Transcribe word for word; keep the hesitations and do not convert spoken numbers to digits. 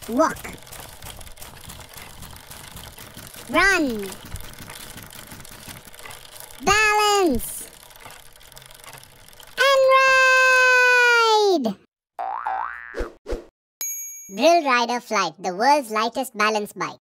Walk. Run. Balance. And ride! Brilrider Flight, the world's lightest balance bike.